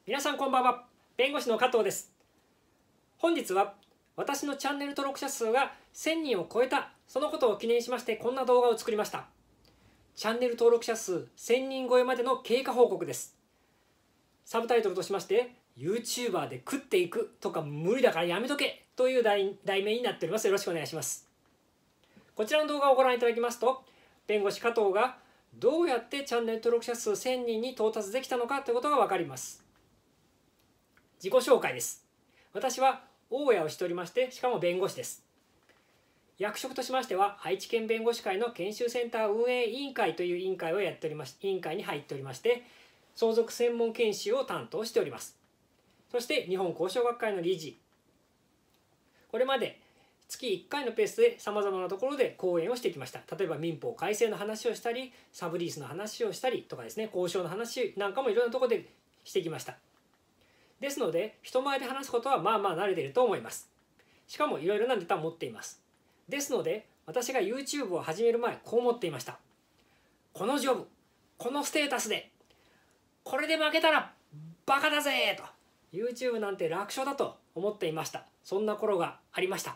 皆さんこんばんは。弁護士の加藤です。本日は私のチャンネル登録者数が1000人を超えたそのことを記念しましてこんな動画を作りました。チャンネル登録者数1000人超えまでの経過報告です。サブタイトルとしまして YouTuber で食っていくとか無理だからやめとけという題名になっております。よろしくお願いします。こちらの動画をご覧いただきますと、弁護士加藤がどうやってチャンネル登録者数1000人に到達できたのかということが分かります。自己紹介です。私は大家をしておりまして、しかも弁護士です。役職としましては、愛知県弁護士会の研修センター運営委員会という委員会をやっておりまし、委員会に入っておりまして、相続専門研修を担当しております。そして日本交渉学会の理事。これまで月1回のペースでさまざまなところで講演をしてきました。例えば民法改正の話をしたり、サブリースの話をしたりとかですね、交渉の話なんかもいろんなところでしてきました。ですので、人前で話すことはまあまあ慣れていると思います。しかもいろいろなネタを持っています。ですので、私が YouTube を始める前、こう思っていました。このジョブ、このステータスで、これで負けたらバカだぜと、YouTube なんて楽勝だと思っていました。そんな頃がありました。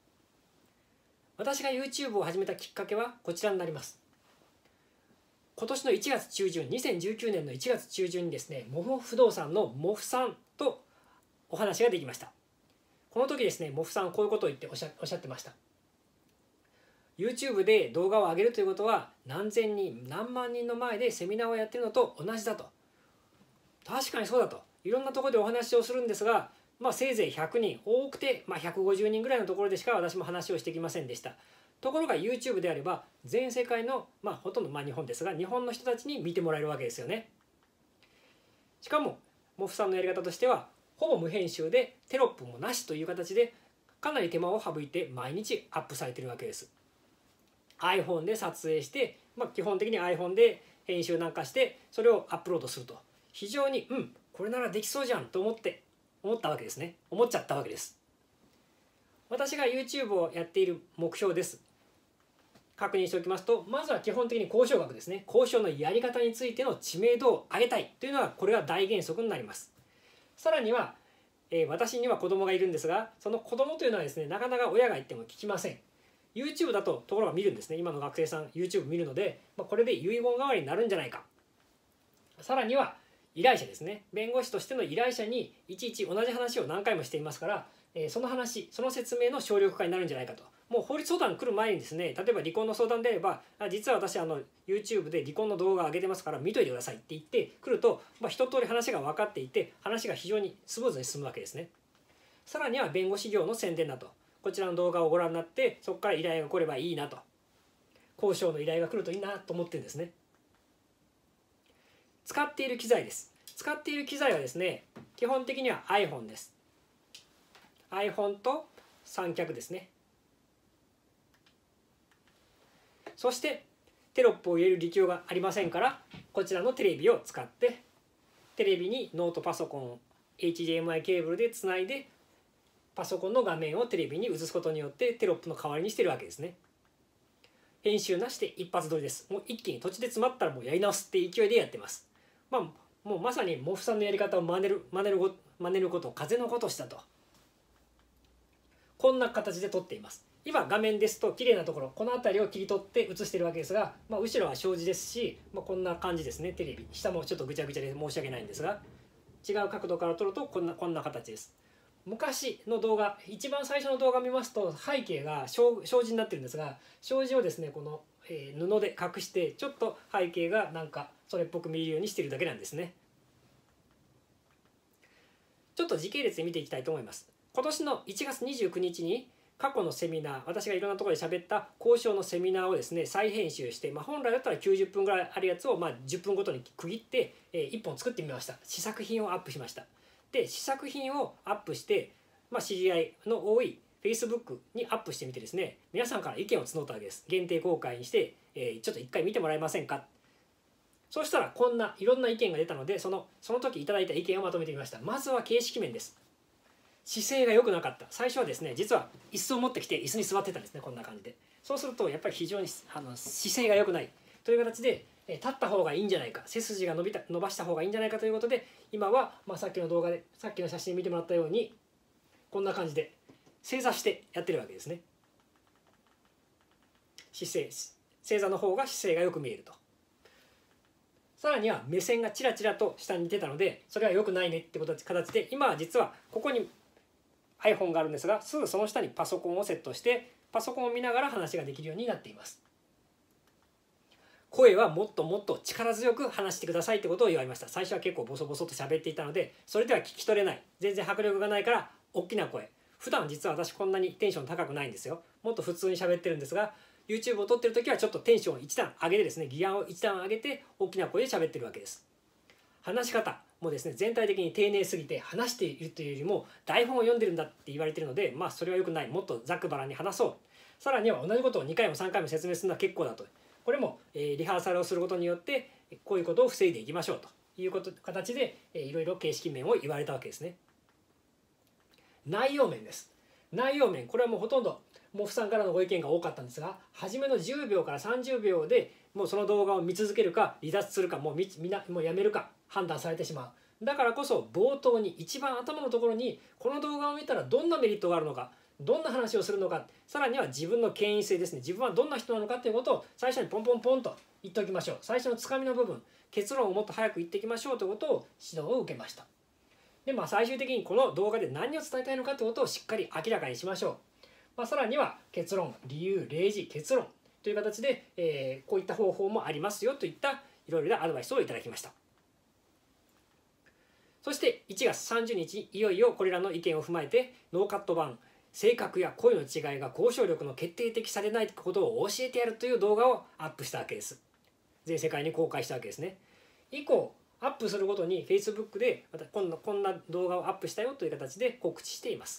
私が YouTube を始めたきっかけはこちらになります。今年の1月中旬、2019年の1月中旬にですね、モフ不動産のモフさんとお話ができました。この時ですね、モフさんこういうことを言っておっしゃってました。YouTube で動画を上げるということは何千人、何万人の前でセミナーをやってるのと同じだと。確かにそうだと。いろんなところでお話をするんですが、せいぜい100人、多くて150人ぐらいのところでしか私も話をしてきませんでした。ところが YouTube であれば全世界の、ほとんど日本ですが、日本の人たちに見てもらえるわけですよね。しかもモフさんのやり方としてはほぼ無編集でテロップもなしという形でかなり手間を省いて毎日アップされているわけです。 iPhone で撮影して、基本的に iPhone で編集なんかしてそれをアップロードすると、非常にこれならできそうじゃんと思ったわけですね。思っちゃったわけです。私が YouTube をやっている目標です。確認しておきますと、まずは基本的に交渉学ですね。交渉のやり方についての知名度を上げたいというのは、これが大原則になります。さらには、私には子供がいるんですが、その子供というのはですね、なかなか親が言っても聞きません。YouTube だとところが見るんですね。今の学生さん YouTube 見るので、これで遺言代わりになるんじゃないか。さらには依頼者ですね。弁護士としての依頼者にいちいち同じ話を何回もしていますから、その話、その説明の省力化になるんじゃないかと。もう法律相談来る前にですね、例えば離婚の相談であれば、実は私YouTube で離婚の動画上げてますから見といてくださいって言ってくると、一通り話が分かっていて、話が非常にスムーズに進むわけですね。さらには弁護士業の宣伝だと。こちらの動画をご覧になって、そこから依頼が来ればいいなと。交渉の依頼が来るといいなと思ってるんですね。使っている機材です。使っている機材はですね、基本的には iPhone です。iPhone と三脚ですね。そしてテロップを入れる力量がありませんから、こちらのテレビを使ってテレビにノートパソコンを HDMI ケーブルでつないでパソコンの画面をテレビに映すことによってテロップの代わりにしているわけですね。編集なしで一発撮りです。もう一気に土地で詰まったらもうやり直すっていう勢いでやってます。もうまさにモフさんのやり方を真似ることを風のことしたと。こんな形で撮っています。今画面ですと綺麗なところ、この辺りを切り取って映しているわけですが、後ろは障子ですし、こんな感じですね。テレビ下もちょっとぐちゃぐちゃで申し訳ないんですが、違う角度から撮るとこんな形です。昔の動画、一番最初の動画を見ますと背景が障子になってるんですが、障子をですねこの布で隠してちょっと背景がなんかそれっぽく見えるようにしているだけなんですね。ちょっと時系列で見ていきたいと思います。今年の1月29日に過去のセミナー、私がいろんなところで喋った交渉のセミナーをですね再編集して、本来だったら90分ぐらいあるやつを10分ごとに区切って1本作ってみました。試作品をアップしました。で試作品をアップして、知り合いの多い Facebook にアップしてみてですね、皆さんから意見を募ったわけです。限定公開にして、ちょっと一回見てもらえませんか。そうしたらこんないろんな意見が出たので、その時いただいた意見をまとめてみました。まずは形式面です。姿勢が良くなかった。最初はですね、実は椅子を持ってきて椅子に座ってたんですね。こんな感じで。そうするとやっぱり非常に姿勢が良くないという形で立った方がいいんじゃないか、背筋が伸ばした方がいいんじゃないかということで、今はさっきの動画でさっきの写真見てもらったようにこんな感じで正座してやってるわけですね。正座の方が姿勢がよく見えると。さらには目線がチラチラと下に出たので、それは良くないねって形で、今は実はここに iPhone があるんですが、すぐその下にパソコンをセットしてパソコンを見ながら話ができるようになっています。声はもっともっと力強く話してくださいってことを言われました。最初は結構ボソボソと喋っていたので、それでは聞き取れない、全然迫力がないから大きな声。普段実は私こんなにテンション高くないんですよ。もっと普通に喋ってるんですが、 YouTube を撮ってる時はちょっとテンションを一段上げてですね、ギアを一段上げて大きな声で喋ってるわけです。話し方もですね、全体的に丁寧すぎて話しているというよりも台本を読んでるんだって言われてるので、それは良くない、もっとざっくばらんに話そう。さらには同じことを2回も3回も説明するのは結構だと。これもリハーサルをすることによってこういうことを防いでいきましょうという形でいろいろ形式面を言われたわけですね。内容面です。内容面、これはもうほとんどモフさんからのご意見が多かったんですが、初めの10秒から30秒でもうその動画を見続けるか離脱するか、もうやめるか判断されてしまう。だからこそ冒頭に一番頭のところにこの動画を見たらどんなメリットがあるのか、どんな話をするのか、さらには自分の権威性ですね、自分はどんな人なのかということを最初にポンポンポンと言っておきましょう。最初のつかみの部分、結論をもっと早く言っていきましょうということを指導を受けました。で最終的にこの動画で何を伝えたいのかということをしっかり明らかにしましょう。さらには結論、理由、例示、結論という形で、こういった方法もありますよといったいろいろなアドバイスをいただきました。そして1月30日にいよいよこれらの意見を踏まえてノーカット版、性格や声の違いが交渉力の決定的されないことを教えてやるという動画をアップしたわけです。全世界に公開したわけですね。以降アップするごとに Facebook でまたこんな動画をアップしたよという形で告知しています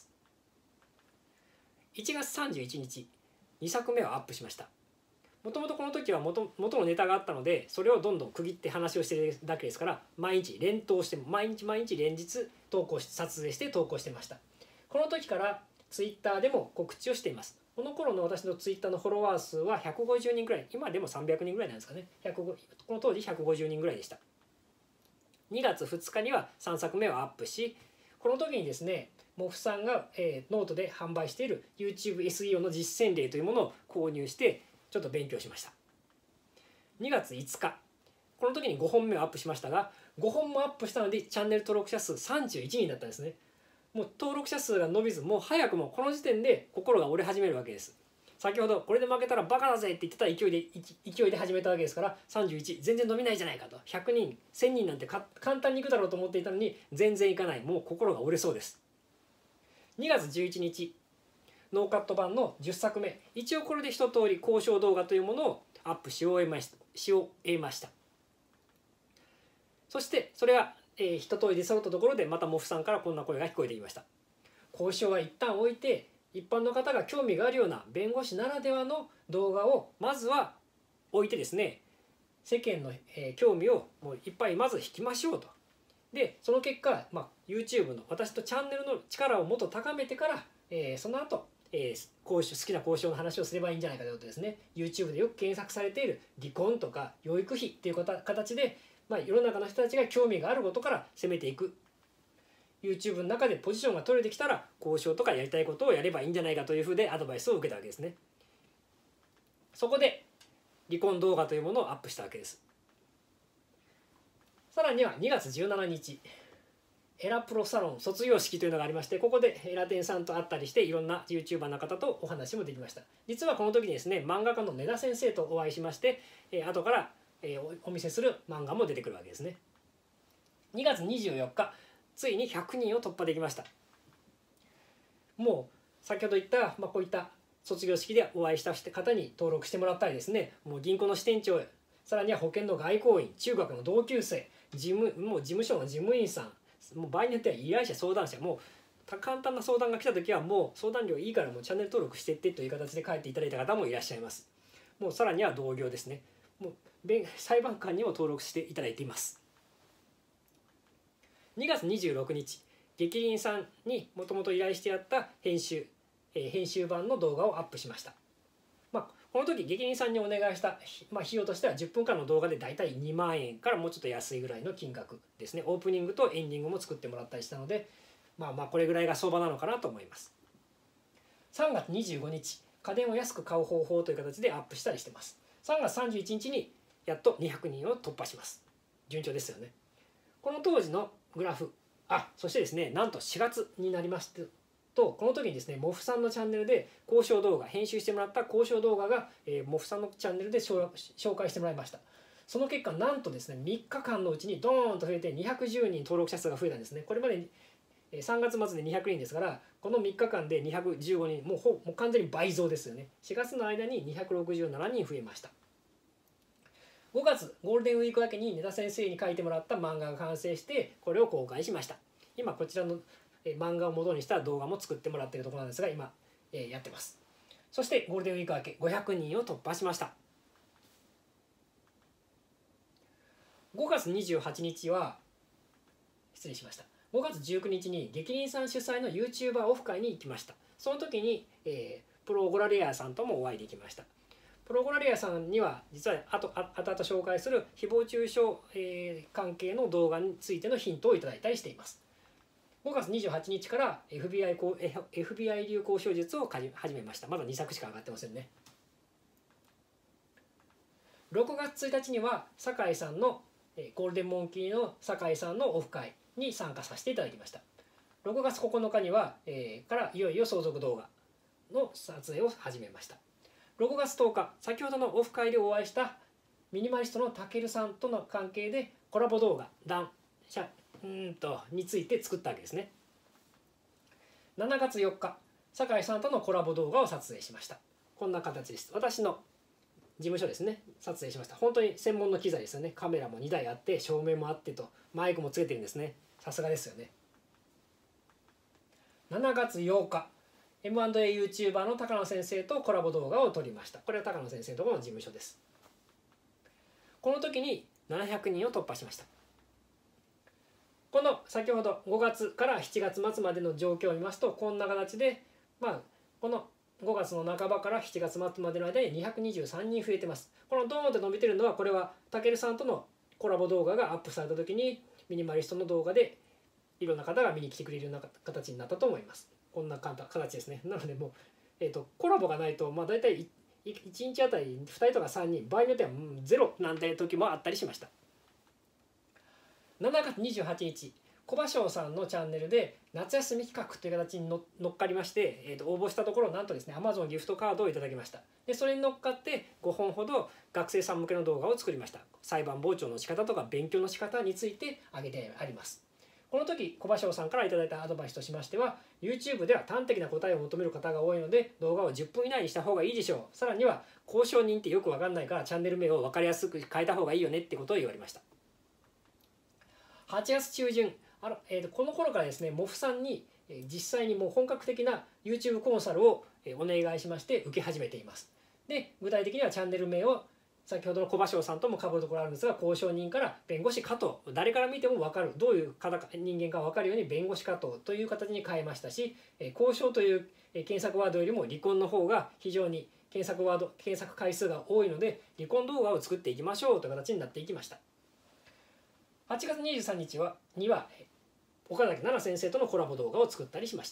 。1月31日2作目をアップしました。もともとこの時は元のネタがあったので、それをどんどん区切って話をしているだけですから、毎日連日連日撮影して投稿してました。この時からツイッターでも告知をしています。この頃の私のツイッターのフォロワー数は150人ぐらい、今でも300人ぐらいなんですかね。この当時150人ぐらいでした。2月2日には3作目をアップし、この時にですね、モフさんが、ノートで販売している YouTube SEO の実践例というものを購入してちょっと勉強しました。2月5日、この時に5本目をアップしましたが、5本もアップしたのでチャンネル登録者数31人だったんですね。もう登録者数が伸びず、もう早くもこの時点で心が折れ始めるわけです。先ほどこれで負けたらバカだぜって言ってた勢いで始めたわけですから、31全然伸びないじゃないかと、100人1000人なんて簡単にいくだろうと思っていたのに全然いかない、もう心が折れそうです。2月11日ノーカット版の10作目、一応これで一通り交渉動画というものをアップし終えました。そしてそれが、一通り出揃ったところでまたモフさんからこんな声が聞こえてきました。交渉は一旦置いて、一般の方が興味があるような弁護士ならではの動画をまずは置いてですね、世間の、興味をもういっぱいまず引きましょうと。でその結果、YouTube の私とチャンネルの力をもっと高めてから、その後、好きな交渉の話をすればいいんじゃないかということですね。 YouTube でよく検索されている離婚とか養育費っていう形で、世の中の人たちが興味があることから攻めていく。 YouTube の中でポジションが取れてきたら交渉とかやりたいことをやればいいんじゃないかというふうでアドバイスを受けたわけですね。そこで離婚動画というものをアップしたわけです。さらには2月17日エラプロサロン卒業式というのがありまして、ここでエラテンさんと会ったりしていろんな YouTuber の方とお話もできました。実はこの時にですね、漫画家の根田先生とお会いしまして、後から、お見せする漫画も出てくるわけですね。2月24日ついに100人を突破できました。もう先ほど言った、こういった卒業式でお会いした方に登録してもらったりですね、もう銀行の支店長、さらには保険の外交員、中学の同級生、もう事務所の事務員さん、もう場合によっては依頼者、相談者、もう簡単な相談が来た時はもう相談料いいからもうチャンネル登録してってという形で書いていただいた方もいらっしゃいます。もうさらには同業ですね、もう裁判官にも登録していただいています。2月26日激鱗さんにもともと依頼してやった編集版の動画をアップしました。 この時芸人さんにお願いした、費用としては10分間の動画でだいたい2万円からもうちょっと安いぐらいの金額ですね。オープニングとエンディングも作ってもらったりしたので、これぐらいが相場なのかなと思います。3月25日家電を安く買う方法という形でアップしたりしてます。3月31日にやっと200人を突破します。順調ですよね。この当時のグラフ、そしてですね、なんと4月になりますと、この時にですね、モフさんのチャンネルで交渉動画、編集してもらった交渉動画が、モフさんのチャンネルで紹介してもらいました。その結果、なんとですね、3日間のうちにドーンと増えて210人登録者数が増えたんですね。これまで3月末で200人ですから、この3日間で215人、もう完全に倍増ですよね。4月の間に267人増えました。5月ゴールデンウィーク明けに根田先生に書いてもらった漫画が完成して、これを公開しました。今こちらの漫画を元にした動画も作ってもらっているところなんですが、今やってます。そしてゴールデンウィーク明け500人を突破しました。5月28日は失礼しました。5月19日に劇団さん主催の YouTuber オフ会に行きました。その時に、プロゴラレアさんともお会いできました。プロゴラレアさんには実は後々紹介する誹謗中傷、関係の動画についてのヒントをいただいたりしています。5月28日から FBI 流交渉術を始めました。まだ2作しか上がってませんね。6月1日には酒井さんのゴールデンモンキーの酒井さんのオフ会に参加させていただきました。6月9日には、からいよいよ相続動画の撮影を始めました。6月10日、先ほどのオフ会でお会いしたミニマリストのたけるさんとの関係でコラボ動画について作ったわけですね。7月4日、酒井さんとのコラボ動画を撮影しました。こんな形です。私の事務所ですね、撮影しました。本当に専門の機材ですよね。カメラも2台あって、照明もあってと、マイクもつけてるんですね。さすがですよね。7月8日、M&A YouTuber の高野先生とコラボ動画を撮りました。これは高野先生のところの事務所です。この時に700人を突破しました。この先ほど5月から7月末までの状況を見ますと、こんな形で、この5月の半ばから7月末までの間に223人増えてます。このドーンと伸びてるのは、これはたけるさんとのコラボ動画がアップされた時にミニマリストの動画でいろんな方が見に来てくれるような形になったと思います。こんな形ですね。なのでもう、コラボがないと、大体1日あたり2人とか3人、場合によっては0なんて時もあったりしました。7月28日、小芭蕉さんのチャンネルで夏休み企画という形に乗っかりまして、応募したところ、なんとですね Amazon ギフトカードをいただきました。でそれに乗っかって5本ほど学生さん向けの動画を作りました。裁判傍聴の仕方とか勉強の仕方について挙げてあります。この時小芭蕉さんからいただいたアドバイスとしましては、 YouTube では端的な答えを求める方が多いので動画を10分以内にした方がいいでしょう。さらには交渉人ってよく分かんないからチャンネル名を分かりやすく変えた方がいいよねってことを言われました。8月中旬、この頃からですね、モフさんに実際にもう本格的な YouTube コンサルをお願いしまして受け始めています。で具体的にはチャンネル名を先ほどの小芭蕉さんとも被るところあるんですが、交渉人から弁護士加藤、誰から見ても分かる、どういう人間か分かるように弁護士加藤という形に変えましたし、交渉という検索ワードよりも離婚の方が非常に検索回数が多いので、離婚動画を作っていきましょうという形になっていきました。8月23日には岡崎奈々先生とのコラボ動画を作ったりしました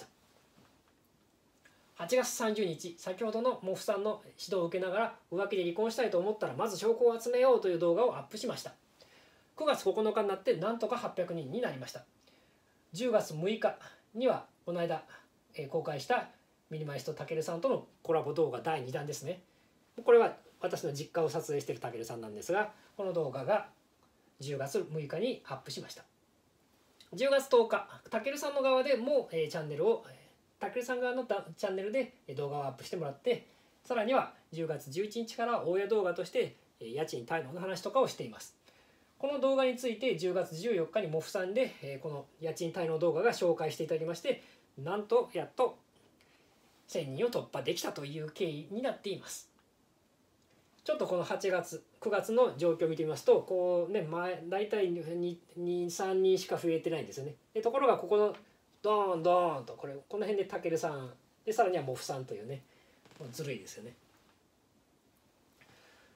。8月30日、先ほどのモフさんの指導を受けながら浮気で離婚したいと思ったらまず証拠を集めようという動画をアップしました。9月9日になってなんとか800人になりました。10月6日にはこの間公開したミニマリストたけるさんとのコラボ動画第2弾ですね。これは私の実家を撮影しているたけるさんなんですが、この動画が10月6日にアップしました。10月10日、たけるさんの側でもチャンネルをたけるさん側のチャンネルで動画をアップしてもらって、さらには10月11日から大家動画として家賃滞納の話とかをしています。この動画について10月14日にモフさんでこの家賃滞納動画が紹介していただきまして、なんとやっと1000人を突破できたという経緯になっています。ちょっとこの8月9月の状況を見てみますと、大体 2,3 人しか増えてないんですよね。でところがここのドーンドーンとこの辺でたけるさんで、さらにはモフさんというね、もうずるいですよね。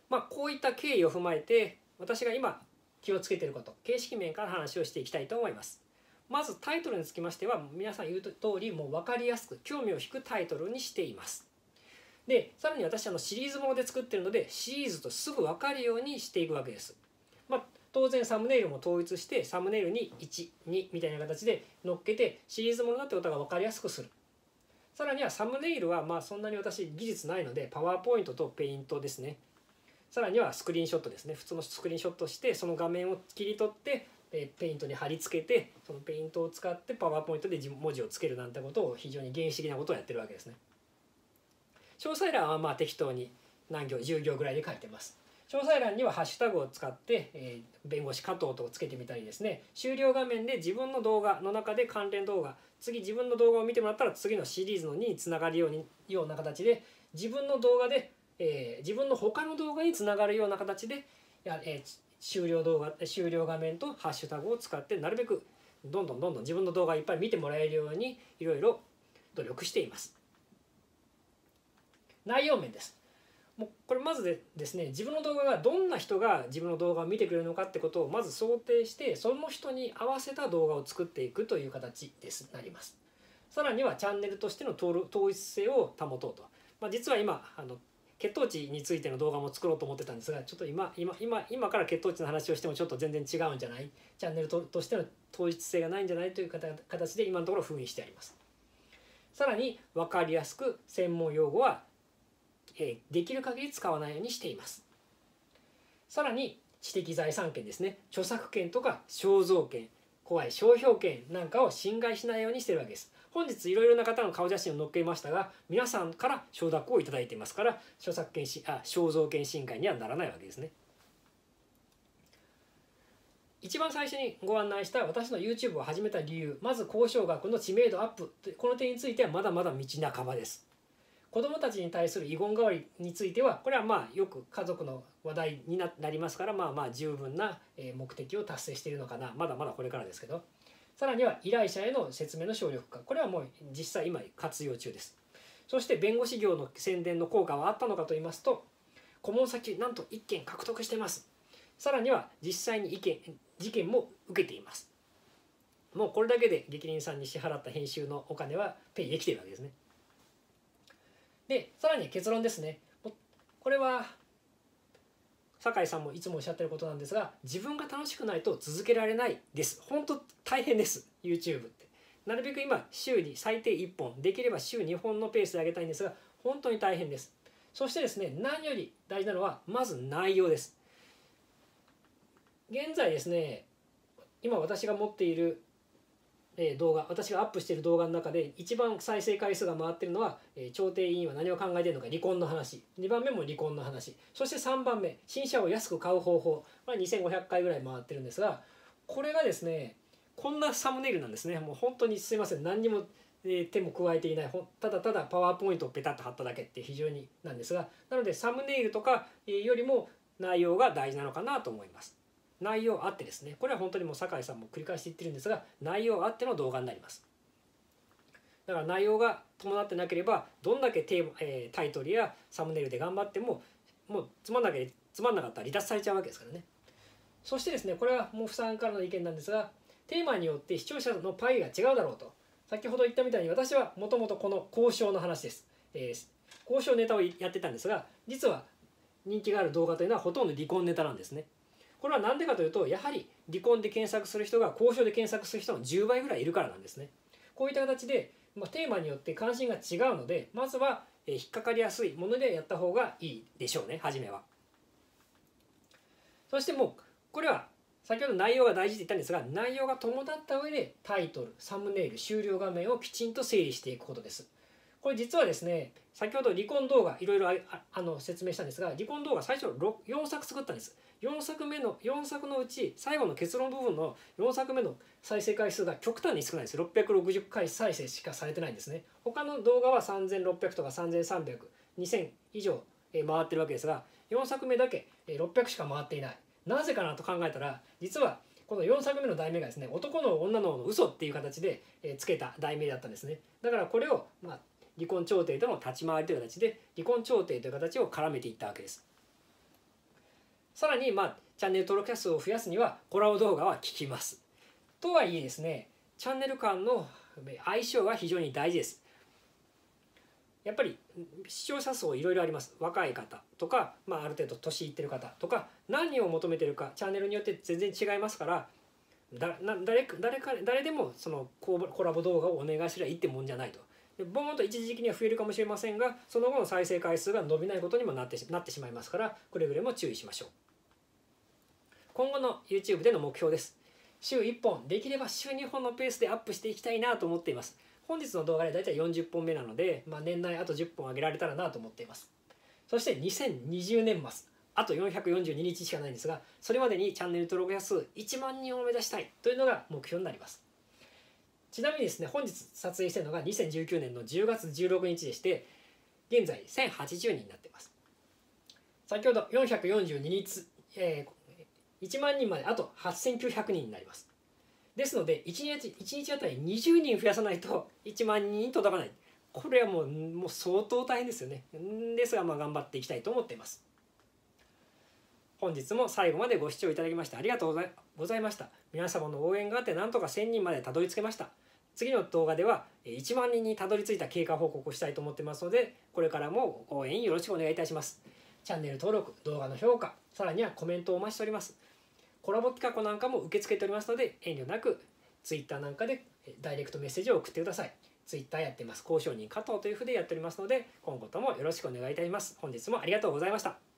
こういった経緯を踏まえて私が今気をつけていること、形式面から話をしていきたいと思います。まずタイトルにつきましては皆さん言う通りもう分かりやすく興味を引くタイトルにしています。でさらに私シリーズもので作っているのでシリーズとすぐ分かるようにしていくわけです。当然サムネイルも統一してサムネイルに1、2みたいな形で乗っけてシリーズものだってことが分かりやすくする。さらにはサムネイルはそんなに私技術ないのでパワーポイントとペイントですね。さらにはスクリーンショットですね。普通のスクリーンショットしてその画面を切り取ってペイントに貼り付けてそのペイントを使ってパワーポイントで文字をつけるなんてことを非常に原始的なことをやってるわけですね。詳細欄は適当に何行10行ぐらいで書いてます。詳細欄にはハッシュタグを使って、弁護士加藤とつけてみたりですね、終了画面で自分の動画の中で関連動画、次自分の動画を見てもらったら次のシリーズのにつながるような形で自分の動画で、自分の他の動画につながるような形で終了画面とハッシュタグを使ってなるべくどんどん自分の動画をいっぱい見てもらえるようにいろいろ努力しています。内容面です。もうこれまずですね、自分の動画がどんな人が自分の動画を見てくれるのかってことをまず想定してその人に合わせた動画を作っていくという形なります。さらにはチャンネルとしての統一性を保とうと、実は今血糖値についての動画も作ろうと思ってたんですが、ちょっと今から血糖値の話をしてもちょっと全然違うんじゃない、チャンネルとしての統一性がないんじゃないという形で今のところ封印してあります。さらに分かりやすく専門用語はできる限り使わないようにしています。さらに知的財産権ですね、著作権とか肖像権、商標権なんかを侵害しないようにしているわけです。本日いろいろな方の顔写真を載っけましたが、皆さんから承諾をいただいていますから肖像権侵害にはならないわけですね。一番最初にご案内した私の YouTube を始めた理由、まず交渉学の知名度アップ、この点についてはまだまだ道半ばです。子どもたちに対する遺言代わりについてはこれはよく家族の話題になりますから十分な目的を達成しているのかな、まだまだこれからですけど、さらには依頼者への説明の省力化、これはもう実際今活用中です。そして弁護士業の宣伝の効果はあったのかと言いますと、顧問先なんと1件獲得してます。さらには実際に事件も受けています。もうこれだけで逆鱗さんに支払った編集のお金はペイできているわけですね。でさらに結論ですね。これは酒井さんもいつもおっしゃってることなんですが、自分が楽しくないと続けられないです。本当大変です YouTube って。なるべく今週に最低1本、できれば週2本のペースで上げたいんですが本当に大変です。そしてですね、何より大事なのはまず内容です。現在ですね、今私が持っている動画、私がアップしている動画の中で一番再生回数が回っているのは、調停委員は何を考えているのか、離婚の話、2番目も離婚の話、そして3番目新車を安く買う方法、2500回ぐらい回ってるんですが、これがですねこんなサムネイルなんですね。もう本当にすいません、何にも手も加えていない、ただただパワーポイントをペタッと貼っただけって非常になんですが、なのでサムネイルとかよりも内容が大事なのかなと思います。内容あってですね、これは本当にもう酒井さんも繰り返して言ってるんですが、内容あっての動画になります。だから内容が伴ってなければどんだけタイトルやサムネイルで頑張ってももうつまんなかったら離脱されちゃうわけですからね。そしてですね、これはモフさんからの意見なんですが、テーマによって視聴者のパイが違うだろうと。先ほど言ったみたいに私はもともとこの交渉の話です、交渉ネタをやってたんですが、実は人気がある動画というのはほとんど離婚ネタなんですね。これは何でかというと、やはり離婚で検索する人が交渉で検索する人の10倍ぐらいいるからなんですね。こういった形で、テーマによって関心が違うので、まずは引っかかりやすいものでやった方がいいでしょうね、初めは。そしてもうこれは先ほど内容が大事って言ったんですが、内容が伴った上でタイトル、サムネイル、終了画面をきちんと整理していくことです。これ実はですね、先ほど離婚動画いろいろ説明したんですが、離婚動画最初4作作ったんです。4作のうち最後の結論部分の4作目の再生回数が極端に少ないです。660回再生しかされてないんですね。他の動画は3600とか3300、2000以上回ってるわけですが、4作目だけ600しか回っていない。なぜかなと考えたら、実はこの4作目の題名がですね、男の女の嘘っていう形でつけた題名だったんですね。だからこれを離婚調停との立ち回りという形で離婚調停という形を絡めていったわけです。 さらにチャンネル登録者数を増やすにはコラボ動画は効きます。とはいえですね、チャンネル間の相性が非常に大事です。やっぱり視聴者層いろいろあります。若い方とか、ある程度年いってる方とか、何を求めてるかチャンネルによって全然違いますから、誰でもそのコラボ動画をお願いすればいいってもんじゃないと。ボーンと一時的には増えるかもしれませんが、その後の再生回数が伸びないことにもなってしまいますから、くれぐれも注意しましょう。今後の YouTube での目標です。週1本、できれば週2本のペースでアップしていきたいなと思っています。本日の動画でだいたい40本目なので、年内あと10本上げられたらなと思っています。そして2020年末、あと442日しかないんですが、それまでにチャンネル登録者数1万人を目指したいというのが目標になります。ちなみにですね、本日撮影しているのが2019年の10月16日でして、現在1080人になっています。先ほど442日、1万人まであと8900人になります。ですので1日あたり20人増やさないと1万人に届かない。これはもう相当大変ですよね。ですが頑張っていきたいと思っています。本日も最後までご視聴いただきましてありがとうございました。皆様の応援があってなんとか1000人までたどり着けました。次の動画では1万人にたどり着いた経過報告をしたいと思ってますので、これからも応援よろしくお願いいたします。チャンネル登録、動画の評価、さらにはコメントをお待ちしております。コラボ企画なんかも受け付けておりますので、遠慮なく Twitter なんかでダイレクトメッセージを送ってください。Twitter やってます。交渉人加藤というふうでやっておりますので、今後ともよろしくお願いいたします。本日もありがとうございました。